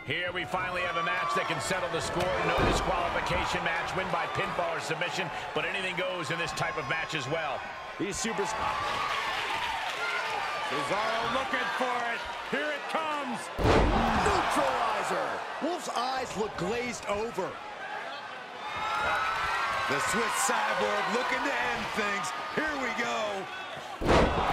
Here we finally have a match that can settle the score. No disqualification match, win by pinfall or submission, but anything goes in this type of match as well. He's super... Cesaro looking for it. Here it comes. Neutralizer. Wolfe's eyes look glazed over. The Swiss cyborg looking to end things. Here we go.